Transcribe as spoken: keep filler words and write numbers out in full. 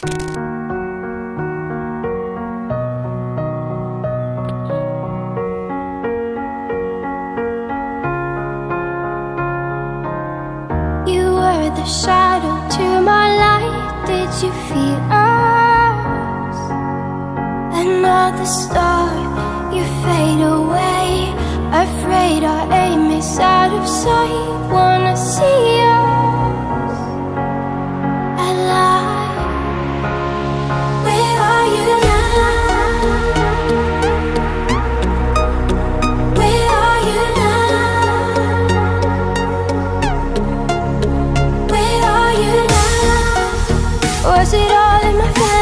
The shadow to my light, did you feel us? Another star, you fade away. Afraid our aim is out of sight. Wanna see us alive. Where are you now? Where are you now? Was it all in my face?